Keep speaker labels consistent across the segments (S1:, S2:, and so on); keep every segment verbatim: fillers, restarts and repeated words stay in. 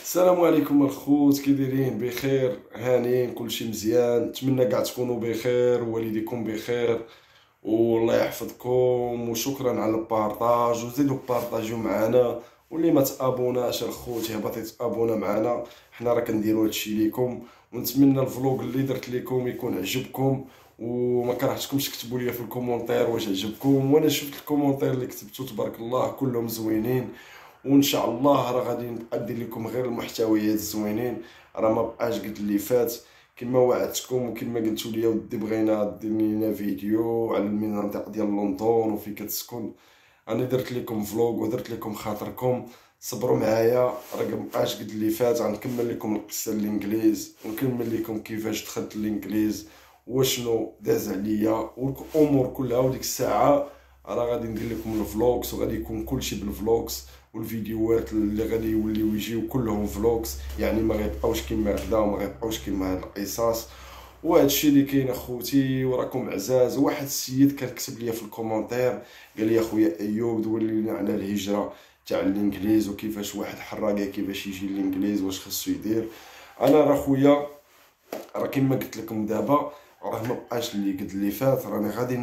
S1: السلام عليكم الخوت، كي دايرين؟ بخير؟ هانيين؟ كلشي مزيان؟ نتمنى كاع تكونوا بخير ووالديكم بخير والله يحفظكم. وشكرا على البارطاج، وزيدوا بارطاجيو معنا. واللي ما تابوناش الخوت يهبط يتابونا معنا، حنا راه كنديروا هادشي ليكم. ونتمنى الفلوق اللي درت لكم يكون عجبكم، وما كرهتكمش تكتبوا لي في الكومونتير واش عجبكم. وانا شفت الكومونتير اللي كتبتو تبارك الله كلهم زوينين، وان شاء الله راه غادي نبقى ندير لكم غير المحتويات الزوينين. راه ما بقاش قد اللي فات كما وعدتكم، وكما قلتوا لي ودي بغينا دير لنا فيديو على المناطق ديال لندن وفين كتسكن. انا درت لكم فلوق ودرت لكم خاطركم، صبروا معايا. راه ما بقاش قد اللي فات غنكمل لكم القصه الانجليز، ونكمل لكم كيفاش دخلت الانجليز وشنو داز عليا والامور كلها. وديك الساعه راه غادي ندير لكم الفلوكس، وغادي يكون كلشي بالفلوكس، والفيديوهات اللي غادي يوليو يجيو كلهم فلوكس، يعني ما غيبقاوش كيما هكذا وما غيبقاوش كيما هاد القصص. وهذا الشيء اللي كاين اخوتي، وراكم عزاز. واحد السيد كان كتب لي في الكومونتير قال لي اخويا ايوب دول لنا على الهجره تاع الانجليز، وكيفاش واحد حراقه كيفاش يجي الانجليز واش خصو يدير. انا راه خويا راه كيما قلت لكم دابا، راه ما بقاش اللي قد اللي فات. راني غادي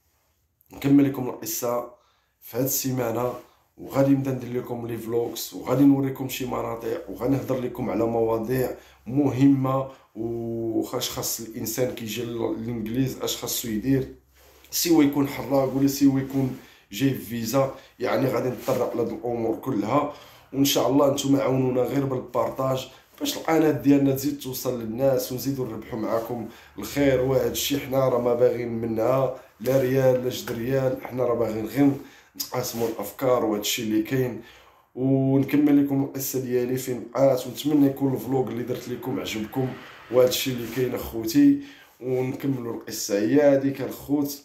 S1: نكمل لكم القصه في هاد السيمانه، وغادي نبدا ندير لكم لي فلوكس، وغادي نوريكم شي مناطق، وغادي نهضر لكم على مواضيع مهمه، وخاش خاص الانسان كيجي للانجليز اش خاصو يدير. سيوا يكون حراق ولا سيوا يكون جاي فيزا، يعني غادي نطرق على هاد الامور كلها. وان شاء الله نتوما عاونونا غير بالبارطاج باش القناه ديالنا تزيد توصل للناس، ونزيدو نربحو معاكم الخير. وهذا الشيء حنا راه ما باغيين منها لا ريال لا جد ريال، حنا راه باغيين غير نتقاسموا الافكار وهذا الشيء اللي كاين. ونكمل لكم القصه ديالي فين بقات، ونتمنى يكون الفلوق اللي درت لكم عجبكم وهذا الشيء اللي كاين اخوتي. ونكملوا القصه هي هذيك الخوت.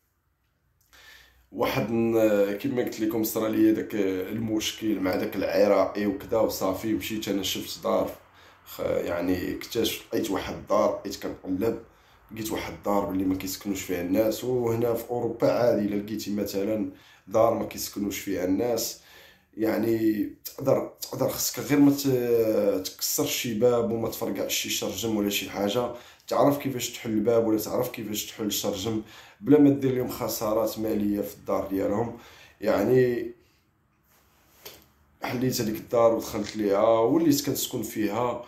S1: واحد ن- كما قلت لكم صرا لي داك المشكل مع داك العراقي وكذا، وصافي مشيت انا شفت دار، خ- يعني اكتشفت لقيت واحد الدار، بقيت كنقلب لقيت واحد الدار اللي ما كيسكنوش فيها الناس. وهنا في اوروبا عادي الا لقيتي مثلا دار ما كيسكنوش فيها الناس، يعني تقدر تقدر خصك غير ما ت- تكسر شي باب وما تفرقعش شي شرجم ولا شي حاجه، تعرف كيفاش تحل الباب ولا تعرف كيفاش تحل الشرجم بلا ما دير لهم خسارات ماليه في الدار ديالهم. يعني حليت هذيك الدار ودخلت ليها وليت كنسكن فيها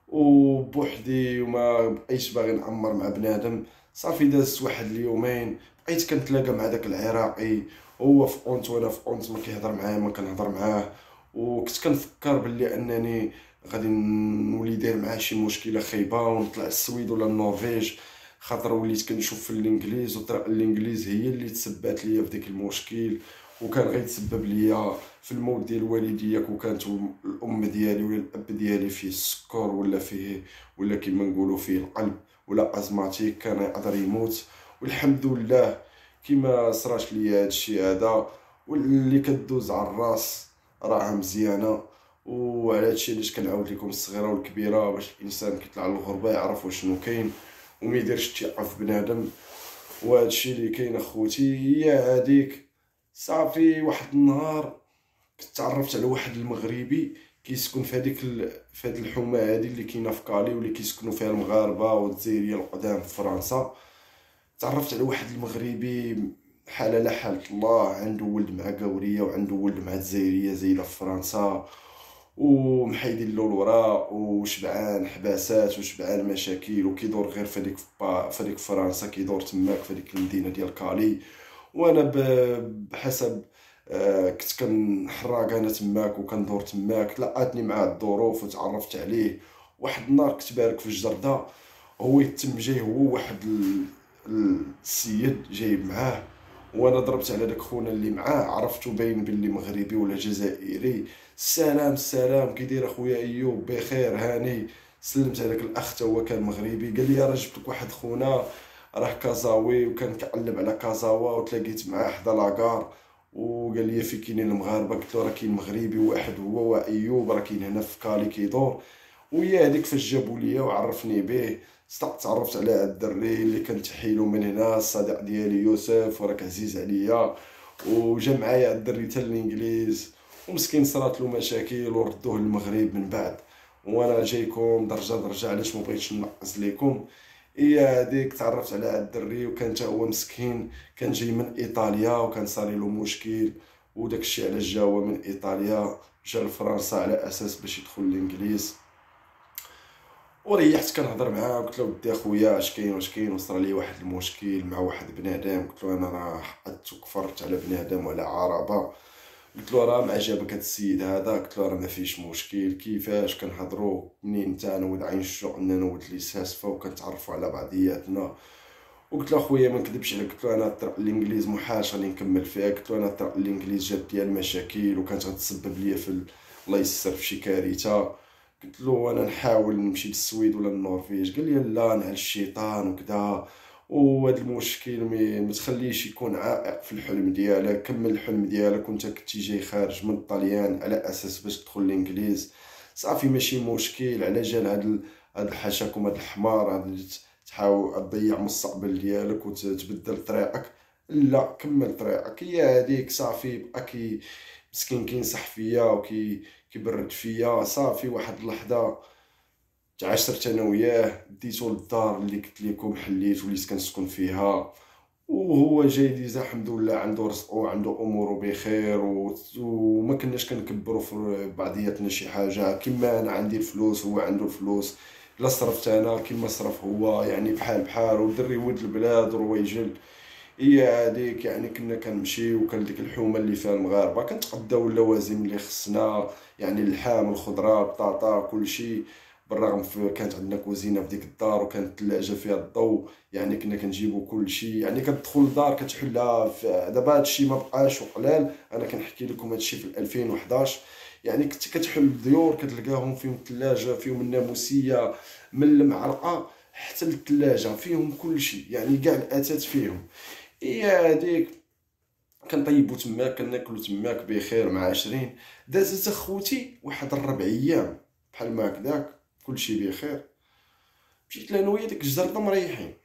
S1: وبوحدي، وما بقيتش باغي نعمر مع بنادم. صافي دازت واحد اليومين بقيت كنتلاقى مع داك العراقي، هو في اونت وانا في اونت، ما كيهضر معايا ما كنهضر معاه. وكنت كنفكر باللي انني غادي نولي داير معاه شي مشكله خايبه ونطلع السويد ولا النرويج، خاطر وليت كنشوف في الانجليز وطرا الانجليز هي اللي تسبات ليا في ديك المشكل، وكان غيتسبب ليا في الموت ديال والديك. وكانت الام ديالي ولا الاب ديالي فيه السكر ولا فيه ولا كيما نقولوا فيه القلب ولا ازماتيك، كان يقدر يموت. والحمد لله كيما صراش ليا هادشي هذا، واللي كدوز على الراس راها مزيانه. وعلى هادشي علاش كنعاود لكم الصغيره والكبيره، باش الانسان كيطلع للغربه يعرف شنو كاين وما يديرش الثقه في بنادم. وهادشي اللي كاين اخوتي هي هذيك. صافي واحد النهار كنت تعرفت على واحد المغربي كيسكن في هذيك ال... في هذه الحومه هذه اللي كاينه في كالي، واللي كيسكنوا فيها المغاربه والجزائريين القدام في فرنسا. تعرفت على واحد المغربي حاله لا حالة الله، عنده ولد مع قوريه وعنده ولد مع جزائريه زايده في فرنسا، ومحيدين له الوراء وشبعان حباسات وشبعان مشاكل، وكيدور غير في هذيك في هذيك فرنسا، كيدور تماك في هذيك المدينه ديال كالي. وانا ب- بحسب آه، كنت كنحراق انا تماك وكندور تماك، تلاقاتني مع الظروف وتعرفت عليه. واحد النهار كنت بارك في الجردة، هو يتم جاي هو واحد ال- السيد جايب معاه، وانا ضربت على داك خونا اللي معاه، عرفتو باين باللي مغربي ولا جزائري. السلام السلام كي داير اخويا ايوب؟ بخير هاني. سلمت على داك الاخ تا هو كان مغربي، قال لي راه جبت لك واحد خونا راه كازاوي، وكان كيقلب على كازاوا وتلاقيت معاه حدا لاكار، وقال لي في كاينين المغاربه. قلت له راه كاين مغربي واحد هو وايوب راه كاين هنا في كالي كيدور. ويا هذيك فاش جابوا ليا وعرفني به، صدق تعرفت على هاد الدري اللي كنتحيلو من هنا، الصديق ديالي يوسف وراك عزيز عليا. وجا معايا الدري تا الانجليز، ومسكين صرات له مشاكل وردوه للمغرب من بعد. وانا جايكم درجه درجه علاش ما بغيتش نقص لكم. هي هذيك تعرفت على هاد الدري وكان تا هو مسكين، كان جاي من ايطاليا وكان صاري له مشكل، وداك الشيء علاش جا هو من ايطاليا جا لفرنسا على اساس باش يدخل الانجليز. وريحت كنهضر معاه قلت له ودي اخويا اش كاين واش كاين، وصرا لي واحد المشكل مع واحد بنادم. قلت له انا راه حقدت وكفرت على بنادم وعلى عربه. قلت له راه ما عجبك هاد السيد هذا؟ قلت له راه ما فيش مشكل، كيفاش كنهضروا منين انت انا ولد الشغل عندنا نود لي ساسفه وكنتعرفوا على بعضياتنا. وقلت له اخويا ما نكذبش عليك، قلت له انا الطرق الانجليز محاش غادي نكمل فيها. قلت له انا الطرق الانجليز جات ديال المشاكل وكانت غتسبب لي في ال- الله يسر في شي كارثه. قلت له انا نحاول نمشي للسويد ولا النرويج. قال لي لا نعل الشيطان وكذا، وهذا المشكل ما ما تخليش يكون عائق في الحلم ديالك، كمل الحلم ديالك وانت كنتي جاي خارج من الطليان على اساس باش تدخل الانجليز. صافي ماشي مشكل، على جال هاد ال- هاد الحشاكم هاد الحمار هاد اللي تحاول تضيع مستقبل ديالك وتبدل طريقك. لا كمل طريقك، هي هذيك صافي. بقى كي مسكين كينصح فيا وكي كيبرد فيا. صافي واحد اللحظه تعاشرت انا وياه، ديتو للدار اللي قلت لكم حليت وليت كنسكن فيها. وهو جاي ديجا الحمد لله عنده رزقه وعنده اموره بخير و... وما كناش كنكبروا في بعضياتنا شي حاجه. كما انا عندي الفلوس هو عنده الفلوس، لا صرفت انا كما صرف هو، يعني بحال بحال. ودري ولد البلاد رويجل. هي هذيك يعني كنا كنمشي وكان ديك الحومه اللي فيها المغاربه كنتقداو اللوازم اللي خصنا، يعني اللحام الخضره البطاطا كلشي. بالرغم في كانت عندنا كوزينه في ديك الدار وكانت الثلاجه فيها الضوء، يعني كنا كنجيبو كلشي. يعني كتدخل للدار كتحلها في... دابا هادشي ما بقاش وقلال. انا كنحكي لكم هادشي في ألفين وحداش. يعني كنت كتحل الديور كتلقاهم فيهم الثلاجه، فيهم الناموسيه، من المعرقه حتى للثلاجه فيهم كلشي، يعني كاع الاثاث فيهم. هي هذيك كنطيبو تماك كناكلو تماك بخير مع عشرين. دازت اخوتي واحد الربع ايام بحال ما هكداك كلشي بخير. مشيت لانا ويا ديك الجرده مريحين،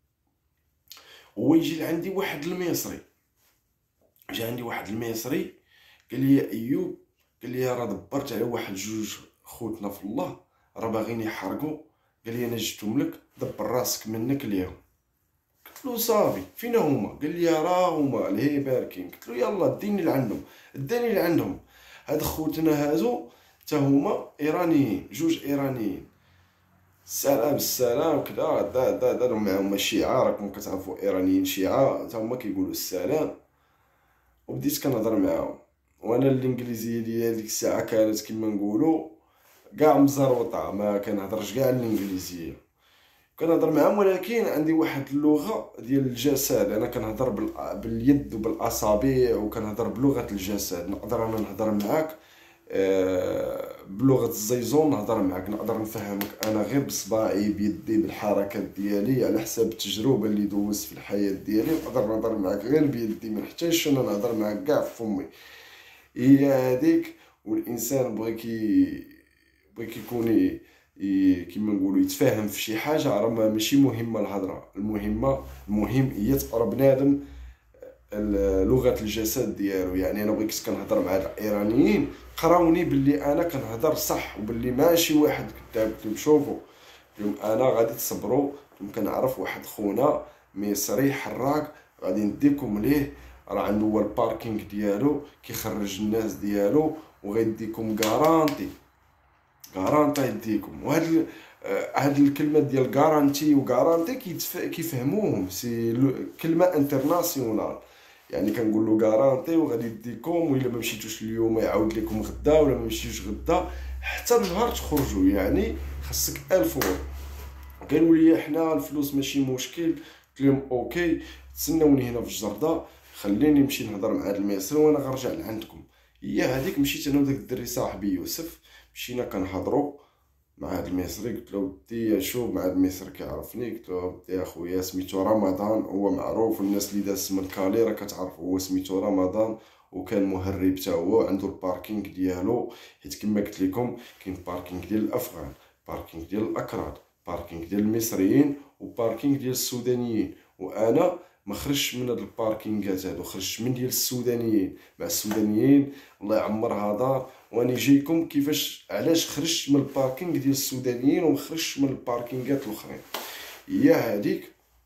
S1: هو يجي لعندي واحد المصري. جا عندي واحد المصري قال لي يا ايوب، قال لي راه دبرت على واحد جوج خوتنا في الله راه باغيين يحرقوا. قال لي انا جبتهم لك دبر راسك منك اليوم. قلت له صافي فين هما؟ قال لي راه هما لهي باركين. قلت له يلا ديني لعندهم. داني لعندهم. هاد خوتنا هادو تا هما ايرانيين، جوج ايرانيين. السلام السلام كدا دا دا داروا معاهم الشيعة، راكم كتعرفوا ايرانيين شيعة تا هما كيقولوا السلام. وبديت كنهضر معاهم، وانا الانجليزيه ديالي ديك الساعه كانت كما نقولوا كاع مزروطه، ما كنهضرش كاع الانجليزيه. كنهضر معاهم ولكن عندي واحد اللغه ديال الجسد، انا كنهضر بال... باليد وبالاصابع وكنهضر بلغه الجسد. نقدر انا نهضر معاك آه، بلغه الزيزون، نهضر معاك نقدر نفهمك انا غير بصباعي بيدي بالحركات ديالي على حساب التجربه اللي دوزت في الحياه ديالي. نقدر نهضر معاك غير بيدي، ما نحتاجش انا نهضر معاك كاع فمي. هي هذيك. والانسان بغى كي بغى كيكون ي- ي- كيما نقولوا يتفاهم في شي حاجه، راه ما- ماشي مهمه الهضره، المهمه المهم هي تقرا بنادم ال- لغه الجسد ديالو. يعني انا بغيت كنهضر مع هاد الايرانيين قراوني باللي انا كنهضر صح وباللي ماشي واحد كذاب. قلت لهم شوفوا، قلت لهم انا غادي تصبروا، قلت لهم كنعرف واحد خونا مصري حراق غادي نديكم ليه، راه عنده هو الباركينغ ديالو كيخرج الناس ديالو وغيديكم غارانتي. غارانتي يديكم. وهاد ال- آه، هاد الكلمه ديال غارانتي وغارانتي كيتف... كيفهموهم سي لو- كلمه انترناسيونال. يعني كنقول له غارانتي وغادي يديكم، وإلا ما مشيتوش اليوم يعاود لكم غدا، ولا ما مشيتوش غدا حتى النهار تخرجوا، يعني خاصك ألف ورو. قالوا لي حنا الفلوس ماشي مشكل. قلت لهم اوكي تسناوني هنا في الجردة، خليني نمشي نهضر مع هاد المصري وانا غنرجع لعندكم. هي هذيك مشيت انا وداك الدري صاحبي يوسف، مشينا كنهضروا مع هاد المصري. قلت له ودي شوف، مع هاد المصري كيعرفني. قلت له ودي اخويا سميتو رمضان، هو معروف والناس اللي داز من كالي راه كتعرف، هو سميتو رمضان وكان مهرب حتى هو، عنده الباركينغ ديالو. حيت كما قلت لكم كاين باركينغ ديال الافغان، باركينغ ديال الاكراد، باركينغ ديال المصريين، وباركينغ ديال السودانيين. وانا ما خرجش من هاد الباركينغات هادو، خرجت من ديال السودانيين مع السودانيين الله يعمرها دار. واني جايكم كيفاش علاش خرجت من الباركينغ ديال السودانيين وما خرجتش من الباركينغات الاخرين. هي هذيك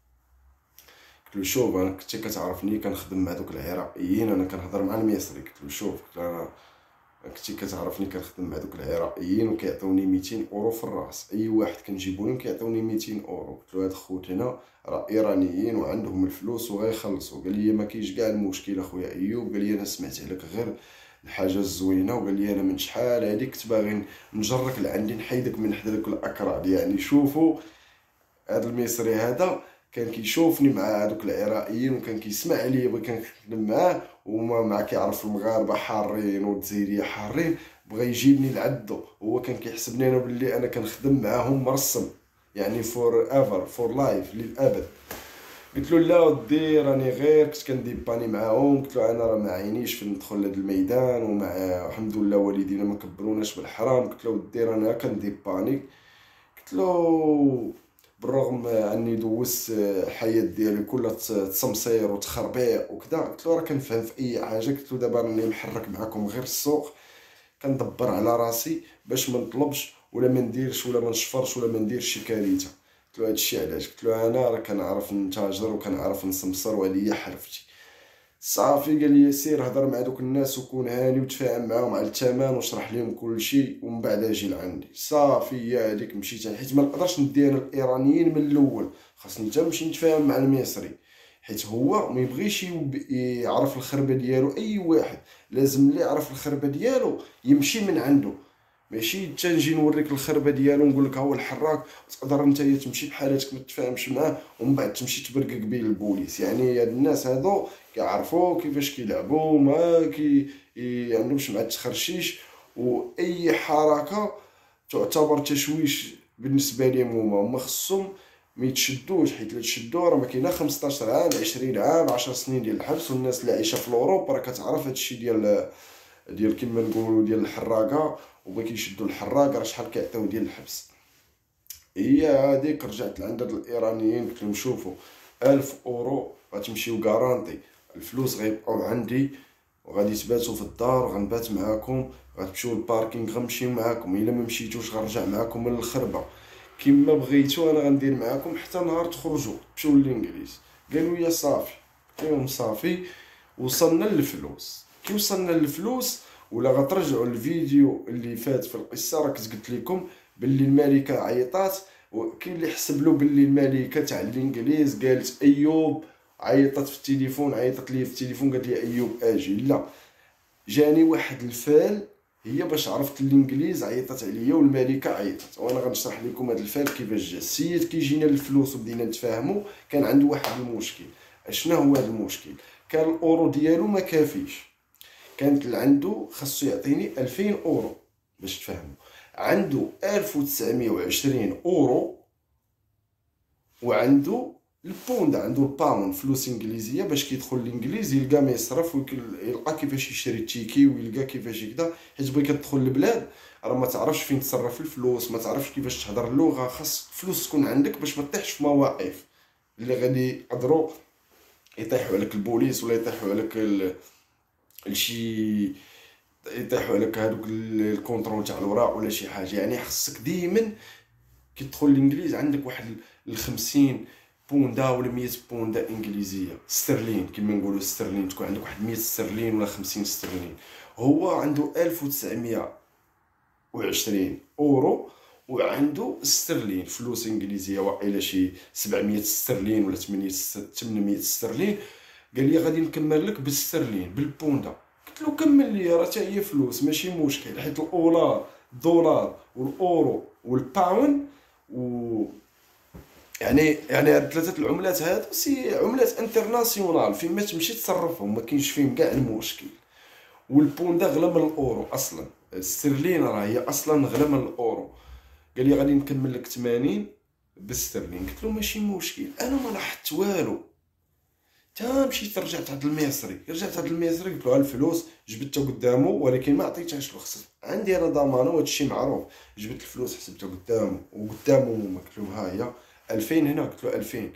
S1: قلت له شوف انا كنت كتعرفني كنخدم مع دوك العراقيين، انا كنهضر مع المصري. قلت له شوف قلت له انا كنتي كتعرفني كنخدم مع دوك العراقيين وكيعطوني ميتين اورو في الراس، اي واحد كنجيبو لهم كيعطوني ميتين اورو. قلت له هاد خوتنا راه ايرانيين وعندهم الفلوس وغيخلصوا. قال لي ما كاينش كاع المشكل اخويا ايوب، قال لي انا سمعت عليك غير الحاجه الزوينه، وقال لي انا من شحال هادي كنت باغي نجرك لعندي نحيدك من حدا دوك الاكراد. يعني شوفوا هذا المصري هذا كان كيشوفني مع هذوك العراقيين وكان كيسمع عليا بغا كنخدم معاه، وما مع كيعرف المغاربه حارين والجزائريه حارين، بغا يجيبني لعدو. هو كان كيحسبني انا باللي انا كنخدم معاهم مرسم، يعني فور ايفر فور لايف للابد. قلت له لا ودي راني غير كنت كنديباني معاهم. قلت له انا راه ما عينيش في ندخل لهذا الميدان، ومع الحمد لله والدينا ما كبروناش بالحرام. قلت له ودي راني كنديباني. قلت له بالرغم اني دوزت الحياه ديالي كلها تصمصير وتخربيق وكذا، قلت له راه كنفهم في اي حاجه. قلت له دابا راني محرك معكم غير السوق، كندبر على راسي باش ما نطلبش ولا ما نديرش ولا ما نشفرش ولا ما نديرش شي كارثه. قلت له هادشي علاش. قلت له انا راه كنعرف نتاجر وكنعرف نسمسر وهذه هي حرفتي. صافي قال لي سير هضر مع دوك الناس وكون هاني وتفاهم معاهم على الثمن وشرح لهم كل شيء ومن بعد اجي لعندي. صافي هي هذيك مشيت، حيت ما نقدرش ندي انا الايرانيين من الاول، خاصني حتى نمشي نتفاهم مع المصري، حيت هو ما يبغيش يعرف الخربه ديالو. اي واحد لازم اللي يعرف الخربه ديالو يمشي من عنده، ماشي تنجي نوريك الخربه ديالو نقول لك ها هو الحراك تقدر انت تمشي بحالاتك ما تفاهمش معاه ومن بعد تمشي تبرقق بين البوليس. يعني هاد الناس هادو كيعرفوا كيفاش كيلعبوا، ما كي عندهمش مع التخرشيش، واي حركه تعتبر تشويش بالنسبه لهم. هما هما خصهم ما يتشدوش، حيت الا تشدوا راه ما كاينه خمسطاش عام عشرين عام عشر سنين ديال الحبس. والناس اللي عايشه في الاوروب راه كتعرف هادشي ديال ديال كما نقولوا ديال الحراقه، وبغا كيشدوا الحراق راه شحال كيعطيو ديال الحبس. هي هذيك رجعت لعند هاد الايرانيين قلت لهم شوفوا ألف اورو غتمشيو كارانتي، الفلوس غيبقاو عندي وغادي تباتوا في الدار وغنبات معاكم، غتمشيو للباركينغ غنمشي معاكم، الا ما مشيتوش غنرجع معاكم من الخربه كما بغيتو، انا غندير معاكم حتى نهار تخرجوا تمشيو للانجليز. قالوا يا صافي. قلت لهم صافي. وصلنا للفلوس. كي وصلنا للفلوس ولا غترجعوا الفيديو اللي فات في القصه راه كنت قلت لكم باللي الملكه عيطات، وكاين اللي حسب له باللي الملكه تاع الانجليز قالت ايوب، عيطت في التليفون عيطت لي في التليفون قالت لي ايوب اجي. لا، جاني واحد الفال هي باش عرفت الانجليز عيطت عليا والملكه عيطت. وانا غنشرح لكم هذا الفال كيفاش جا. السيد كي جينا الفلوس وبدينا نتفاهموا كان عنده واحد المشكل. اشنا هو هذا المشكل؟ كان الاورو ديالو ما كافيش، كانت اللي عنده خاصو يعطيني ألفين اورو باش تفهموا. عنده ألف وتسعمية وعشرين اورو وعنده البوند، عنده الباوند فلوس انجليزيه باش كيدخل الانجليز يلقى ما يصرف ويلقى كيفاش يشري التيكي ويلقى كيفاش يكدا. حيت بغي كتدخل للبلاد راه ما تعرفش فين تصرف الفلوس، ما تعرفش كيفاش تهضر اللغه، خاص الفلوس تكون عندك باش ما تطيحش في مواقف اللي غادي يقدروا يطيحوا عليك البوليس ولا يطيحوا عليك ال... لشي يطيحوا عليك هذوك الكونترول تاع الوراق ولا شي حاجه. يعني خصك ديما كي تدخل الانجليز عندك واحد الخمسين بوندا ولا مية بوندا انجليزيه سترلين كما نقولوا سترلين، تكون عندك واحد مية سترلين ولا خمسين سترلين. هو عنده ألف وتسعمية وعشرين اورو وعنده سترلين فلوس انجليزيه واقيلا شي سبعمية سترلين ولا ثمانمية سترلين. قال لي غادي نكمل لك بالسترلين بالبوندا. قلت له كمل لي راه حتى هي فلوس ماشي مشكل، حيت الاولار الدولار والاورو والباوند و يعني يعني هاد ثلاثه العملات هادو سي عملات انترناسيونال، فين ما تمشي تصرفهم ما كاينش فيهم كاع المشكل. والبوندا غلا من الاورو اصلا، السترلين راه هي اصلا غلا من الاورو. قال لي غادي نكمل لك ثمانين بالسترلين. قلت له ماشي مشكل، انا ما لاحظت والو. تا مشيت رجعت عند المصري رجعت عند المصري قلت له الفلوس جبتها قدامه ولكن ما عطيتهاش له، خصك عندي انا ضمانه وهذا الشيء معروف. جبت الفلوس حسبتها قدامه وقدامه، ما قلت له ها هي ألفين هنا. قلت له ألفين.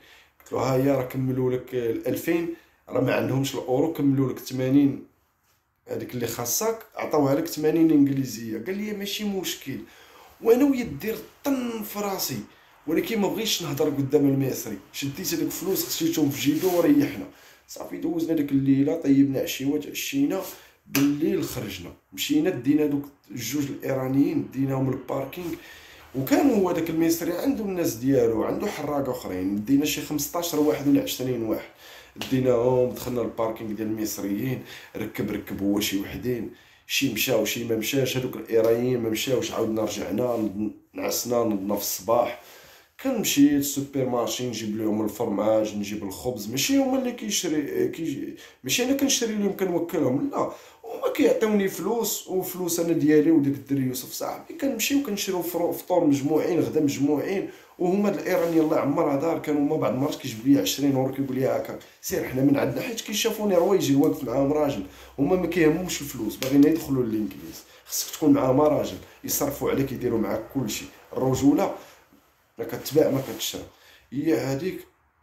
S1: قلت له ها هي راه كملوا لك ألفين، راه ما عندهمش الاورو، كملوا لك ثمانين هذيك اللي خاصك، عطاوها لك ثمانين انجليزيه. قال لي ماشي مشكل. وانا ويدير طن في راسي، ولكن ما بغيتش نهضر قدام المصري، شديت هذوك الفلوس خشيتهم في جيبي وريحنا. صافي دوزنا ديك الليله، طيبنا عشيوه، تعشينا، بالليل خرجنا، مشينا دينا دوك الجوج الايرانيين ديناهم للباركينغ. وكان هو داك المصري عنده الناس ديالو، عنده حراق اخرين، دينا شي خمسطاش واحد ولا عشرين واحد ديناهم. دخلنا الباركينغ ديال المصريين، ركب ركب هو شي وحدين، شي مشاو شي ما مشاش. هذوك الايرانيين ما مشاوش، عاودنا رجعنا نعسنا نضنا في الصباح. كنمشي للسوبر مارشي نجيب لهم الفرماج، نجيب الخبز، ماشي هما اللي كيشري كي ماشي انا كنشري لهم كنوكلهم، لا هما كيعطيوني فلوس، وفلوس انا ديالي وداك الدري يوسف صاحبي كنمشيو كنشريو فطور مجموعين، غدا مجموعين. وهما هاد الايراني الله يعمرها دار، كانوا هما بعض المرات كيجيب لي عشرين اورو، كيقول لي هاكا سير حنا من عندنا، حيت كيشافوني روايجي واقف معاهم راجل. هما ما كيهمهمش الفلوس، باغيين يدخلوا للانجليز. خصك تكون معاهم راجل، يصرفوا عليك، يديروا معاك كلشي. الرجوله ما كتباع ما كتشرى. هي هذيك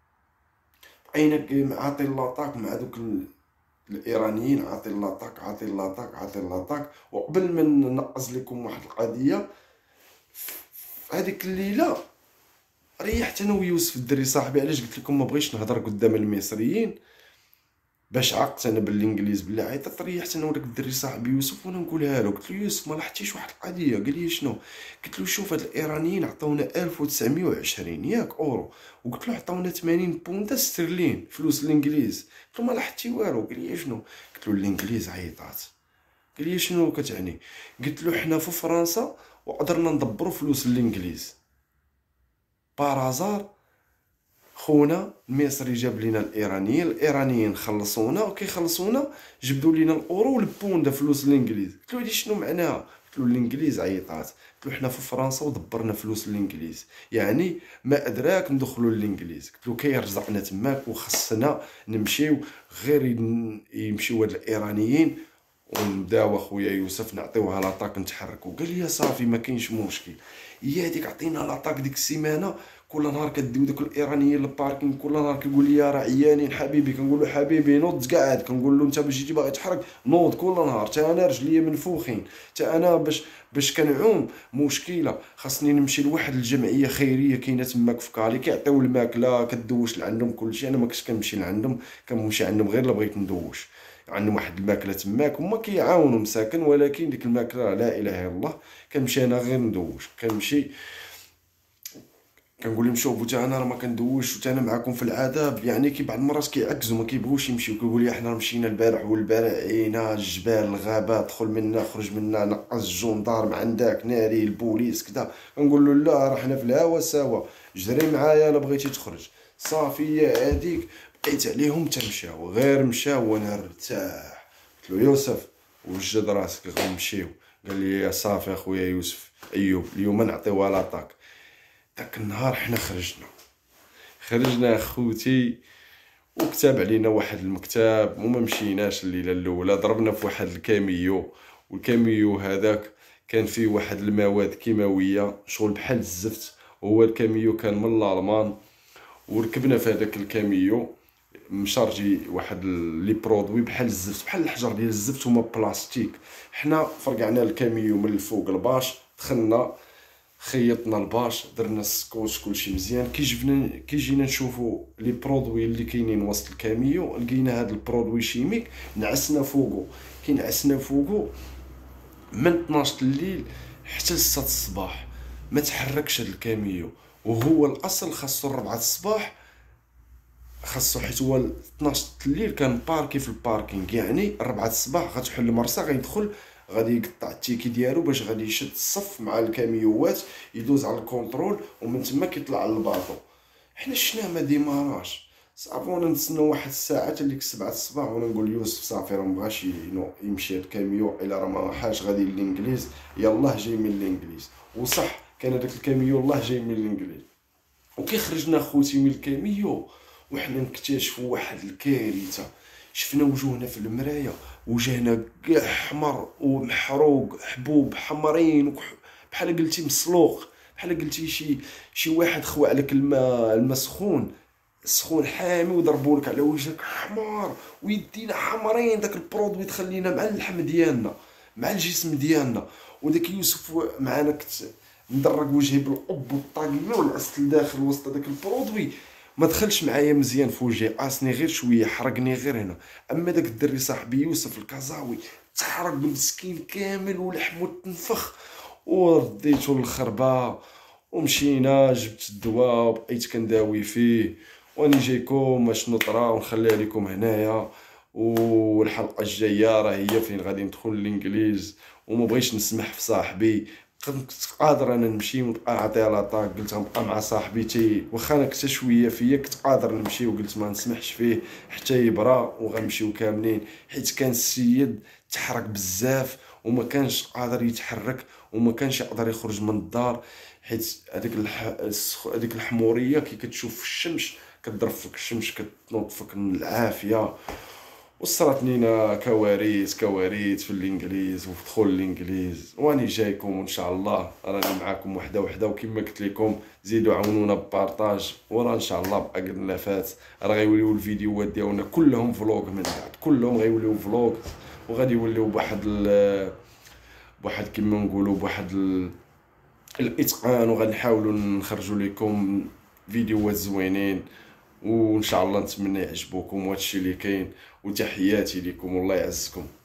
S1: بقينا عاطي لاطاك مع دوك الايرانيين، عاطي لاطاك عاطي لاطاك عاطي لاطاك. وقبل ما ننقز لكم واحد القضيه، في هذيك الليله ريحت انا ويوسف الدري صاحبي. علاش قلت لكم ما بغيتش نهضر قدام المصريين؟ باش عقت انا بالانجليز بالله عيطت. ريحت انا وداك الدري صاحبي يوسف وانا نقولها له. قلت له يوسف ما لاحظتيش واحد القضيه؟ قال لي شنو؟ قلت له شوف هاد الايرانيين عطاونا ألف وتسعمية وعشرين ياك اورو، وقلت له عطاونا ثمانين بوندا استرلين فلوس الانجليز. قلت له ما لاحظتي والو؟ قال لي شنو؟ قلت له الانجليز عيطات. قال لي شنو كتعني؟ قلت له حنا في فرنسا وقدرنا ندبروا فلوس الانجليز بارازار. خونا المصري جاب لينا الايرانيين، الايرانيين خلصونا، وكيخلصونا جبدوا لينا الاورو والبوندا فلوس الانجليز. قلت له هادي شنو معناها؟ قلت له الانجليز عيطات. قلت له حنا في فرنسا ودبرنا فلوس الانجليز، يعني ما ادراك ندخلوا الانجليز. قلت له كيرزقنا تماك وخصنا نمشيو، غير يمشيو هاد الايرانيين ونبداو اخويا يوسف نعطيوها لاطاك نتحركوا. قال لي صافي ما كاينش مشكل. هي هذيك عطينا لاطاك ديك السيمانه، كل نهار كديو دوك الايرانيين للباركينغ، كل نهار كيقول لي راه عيانين حبيبي، كنقول له حبيبي نوض قاعد، كنقول له انت باش جيتي باغي تحرك نوض كل نهار، حتى انا رجليا منفوخين، حتى انا باش باش كنعوم مشكله، خاصني نمشي لواحد الجمعيه خيريه كاينه تماك في كالي كيعطيو الماكله كدوش لعندهم كلشي. انا ما كنتش كنمشي لعندهم، كنمشي عندهم غير الا بغيت ندوش، عندهم واحد الماكله تماك هما كيعاونوا مساكن، ولكن ديك الماكله لا اله الا الله. كنمشي انا غير ندوش، كنمشي كنقول لهم شوفوا حتى انا راه ما كندوش، وتا انا معكم في العذاب. يعني كي بعض المرات كيعكزوا ما كيبغوش يمشيو، كيقول لي حنا مشينا البارح والبارح عينا الجبال الغابات، دخل منا خرج منا، نقص الجندارم عندك ناري البوليس كذا. كنقول له لا راه حنا في الهوا سوا، جري معايا الا بغيتي تخرج. صافي هذيك بقيت عليهم تمشاو، غير مشاو وانا ارتاح. قلت له يوسف وجد راسك غنمشيو. قال لي صافي اخويا يوسف ايوب اليوم نعطيوها لاطاك. داك النهار حنا خرجنا خرجنا خوتي، وكتب علينا واحد المكتب وما مشيناش الليله الاولى. ضربنا في واحد الكاميو، والكاميو هذاك كان فيه واحد المواد كيماويه شغل بحال الزفت. هو الكاميو كان من الالمان، وركبنا في هذاك الكاميو مشارجي واحد لي برودوي بحال الزفت، بحال الحجر ديال الزفت هما بلاستيك. حنا فرقعنا الكاميو من الفوق الباش، دخلنا خيطنا الباش، درنا السكوتش كلشي مزيان. كي جبنا كي جينا نشوفوا لي برودوي اللي كاينين وسط الكاميو، لقينا هذا البرودوي شيميك نعسنا فوقو. كي نعسنا فوقو من اثناش الليل حتى ستة الصباح ما تحركش هذا الكاميو. وهو الاصل خاصو أربعة الصباح، خاصو حيت هو اثناش الليل كان باركي في الباركينغ، يعني أربعة الصباح غتحل المرسى غيدخل غادي يقطع التيكي ديالو باش غادي يشد الصف مع الكاميوات، يدوز على الكونترول، ومن تما كيطلع على الباطو. حنا شفنا ما ديماراش صافي، وانا نتسناو واحد الساعه حتى ديك سبعة الصباح، وانا نقول ليوسف صافي راه مبغاش يمشي الكاميو، الا راه ما حاش غادي للانجليز، يلاه جاي من الانجليز. وصح كان هذاك الكاميو الله جاي من الانجليز. وكي خرجنا خوتي من الكاميو وحنا نكتشفوا واحد الكارثه. شفنا وجوهنا في المرايه، وجهنا كاع احمر ومحروق، حبوب حمرين بحال قلتي مسلوق، بحال قلتي شي شي واحد خوى عليك الماء الماء سخون سخون حامي وضربوا لك على وجهك حمار ويدينا حمرين. داك البرودوي تخلينا مع اللحم ديالنا مع الجسم ديالنا. وداك يوسف معانا كنت ندرك وجهي بالاب والطاقيه ولعست لداخل وسط داك البرودوي، ما دخلش معايا مزيان في وجهي، قاسني غير شويه، حرقني غير هنا. اما داك الدري صاحبي يوسف الكازاوي تحرق مسكين كامل ولحمو تنفخ. ورديتو للخربه ومشينا جبت الدواء وبقيت كنداوي فيه. واني جايكم اشنو طرا ونخليها لكم هنايا. والحلقه الجايه راه هي فين غادي ندخل للانجليز، وما بغيتش نسمح في صاحبي. كنت قادر انا نمشي ونبقى نعطيها لاطاك، قلت غنبقى مع صاحبي تي واخا انا كنت شويه فيا، كنت قادر نمشي وقلت ما نسمحش فيه حتى يبرا وغنمشيو كاملين، حيت كان السيد تحرك بزاف وما كانش قادر يتحرك وما كانش يقدر يخرج من الدار، حيت هذيك الح... هذيك الحموريه كي كتشوف في الشمس كتضرب فيك الشمس كتنوض فيك من العافيه. وصرات لينا كوارث كوارث في الانجليز وفي دخول الانجليز. واني جايكم وان شاء الله راني معاكم وحده وحده. وكما قلت لكم زيدوا عاونونا ببارطاج، ورا ان شاء الله بقى قد لافات راه غيوليو الفيديوهات ديالنا كلهم فلوق من بعد، كلهم غيوليو فلوق وغادي يوليو بواحد ال... بواحد كما نقولوا بواحد ال... الاتقان، وغنحاولوا نخرجوا لكم فيديوهات زوينين. وان شاء الله نتمنى يعجبوكم وهادشي اللي كاين. وتحياتي لكم والله يعزكم.